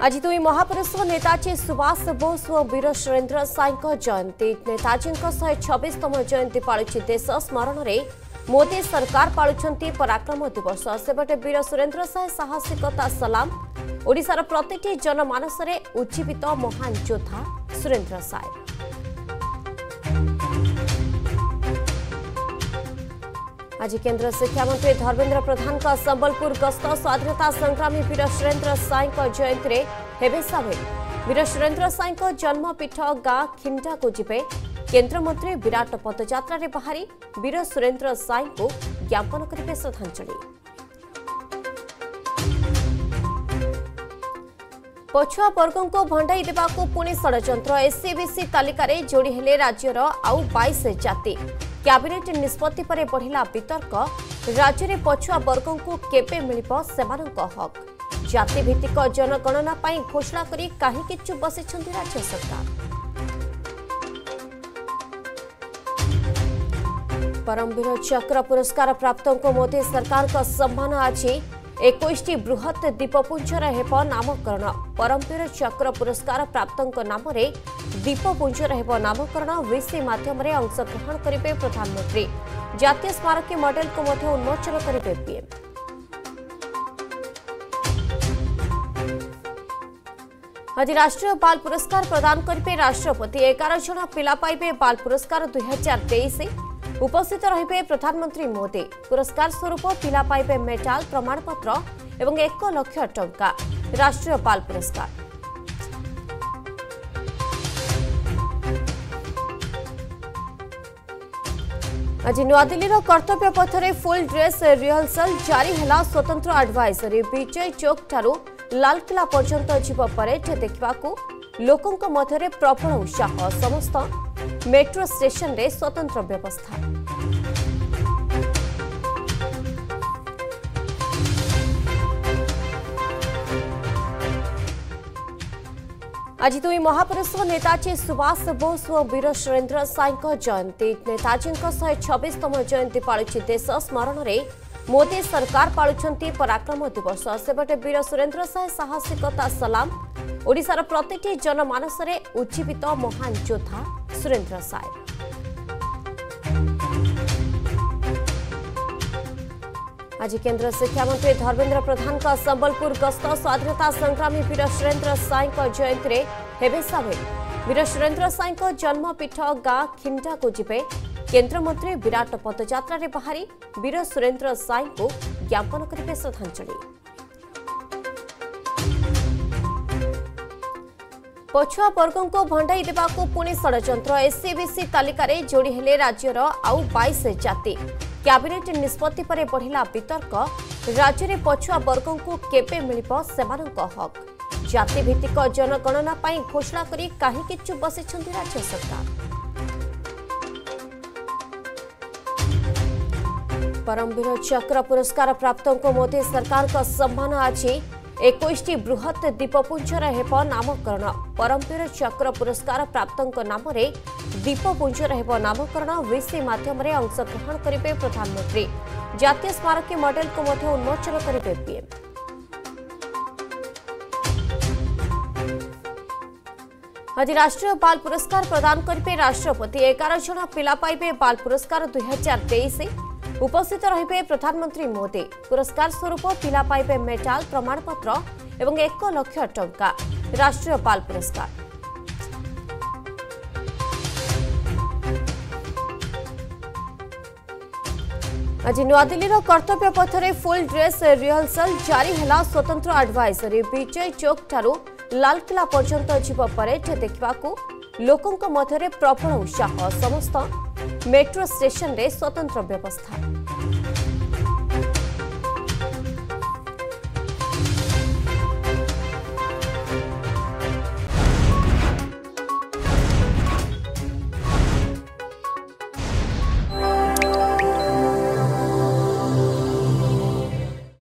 आज दुई महापुरुष नेताजी सुभाष बोस और वीर सुरेंद्र साई जयंती। नेताजी 126तम जयंती पालुछि देश। स्मरण में मोदी सरकार पालुछंती पराक्रम दिवस। सेपटे वीर सुरेंद्र साई साहसिकता सलाम। ओडिशार प्रतिटी जनमानस रे उज्जीवित महान योद्धा सुरेंद्र साई। आज केंद्र शिक्षा मंत्री धर्मेंद्र प्रधान का संबलपुर गस्त। स्वाधीनता संग्रामी वीर सुरेंद्र साई जयंती रे हेबे सामिल। वीर सुरेंद्र साई जन्मपीठ गाँ खिंडा को जिबे केंद्र मंत्री। विराट पदयात्रा रे बाहरी वीर सुरेंद्र साई को ज्ञापन करिबे श्रद्धांजलि। पछुआ वर्गों को भंडाई देवाको पुणी षड्यंत्र। एससीबीसी तालिकारे जोड़ी हेले राज्यर आउ 22 जाति। कैबिनेट निष्पत्ति पर बढ़िला वितर्क। राज्य में पछुआ वर्गों को केबे मिलिबो सेमानंको हक। जातिभित्तिक जनगणना पाई घोषणा करी काहेकि चुप बसिछंती राज्य सरकार। परमवीर चक्र पुरस्कार प्राप्तों को मोदी सरकार का सम्मान। आज 21 बृहत दीपपुंजर हेब नामकरण। परमवीर चक्र पुरस्कार प्राप्तों नाम दीपपुंजर हेब नामकरण। वीसी माध्यम अंशग्रहण करेंगे प्रधानमंत्री। जातीय स्मारकी मॉडल को उन्मोचन करेंगे पीएम। आज राष्ट्रीय बाल पुरस्कार प्रदान करेंगे राष्ट्रपति। 11 जन पिला पाइबे बाल पुरस्कार 2023। उपस्थित रहिबे प्रधानमंत्री मोदी। पुरस्कार स्वरूप पिला पाइबे मेडाल, प्रमाणपत्र एवं 1 लाख टंका। राष्ट्रीय बाल पुरस्कार आज नुआदिल्लीर कर्तव्य पथरे फुल ड्रेस रिहर्सल जारी है। स्वतंत्र एडवाइजरी विजय चौक ठारू लालकिला पर्यंत जीव परेड देखा लोकों मध्य प्रबल उत्साह। समस्त मेट्रो स्टेशन रे स्वतंत्र व्यवस्था। आज दुई महापुरुष नेताजी सुभाष बोस और वीर सुरेंद्र साई जयंती। नेताजी 126तम जयंती पालुछि देश। स्मरण में मोदी सरकार पालुछंती पराक्रम दिवस। सेपटे वीर सुरेंद्र साई साहसिकता सलाम। ओडिशार प्रतिटी जनमानस रे उज्जीवित महान योद्धा सुरेंद्र साई। आज केंद्र शिक्षा मंत्री धर्मेंद्र प्रधान का संबलपुर गस्त। स्वाधीनता संग्रामी वीर सुरेंद्र साई जयंती रे हेबे सामिल। वीर सुरेंद्र साई जन्मपीठ गाँ खिंडा को जिबे केंद्र मंत्री। विराट पदयात्रा रे बाहरी वीर सुरेंद्र साई को ज्ञापन करेंगे श्रद्धांजलि। पछुआ वर्गों को भंडाई देवाको पुणी षड्यंत्र। एससीबीसी तालिकारे जोड़ी हेले राज्यर आउ 22 जाति। कैबिनेट निष्पत्ति पर बढ़िला वितर्क। राज्य में पछुआ वर्गों को केबे मिलिबो सेमानंको हक। जातिभित्तिक जनगणना पाई घोषणा करी काहेकि चुप बसिछंती राज्य सरकार। परमवीर चक्र पुरस्कार प्राप्तों को मोदी सरकार का सम्मान। आज 21 बृहत दीपपुंजर हेब नामकरण। परमवीर चक्र पुरस्कार प्राप्तों नाम दीपपुंजर हेब नामकरण। वीसी माध्यम अंशग्रहण करेंगे प्रधानमंत्री। जातीय स्मारकी मॉडल को उन्मोचन करेंगे पीएम। आज राष्ट्रीय बाल पुरस्कार प्रदान करेंगे राष्ट्रपति। 11 जन पिला पाइबे बाल पुरस्कार 2023। उपस्थित रहिबे प्रधानमंत्री मोदी। पुरस्कार स्वरूप पिला पाइबे मेडाल, प्रमाणपत्र एवं 1 लाख टंका। राष्ट्रीय बाल पुरस्कार आज नुआदिल्लीर कर्तव्य पथरे फुल ड्रेस रिहर्सल जारी है। स्वतंत्र एडवाइजरी विजय चौक ठारू लालकिला पर्यंत जीव परेड देखा लोकों मध्य प्रबल उत्साह। समस्त मेट्रो स्टेशन रे स्वतंत्र व्यवस्था।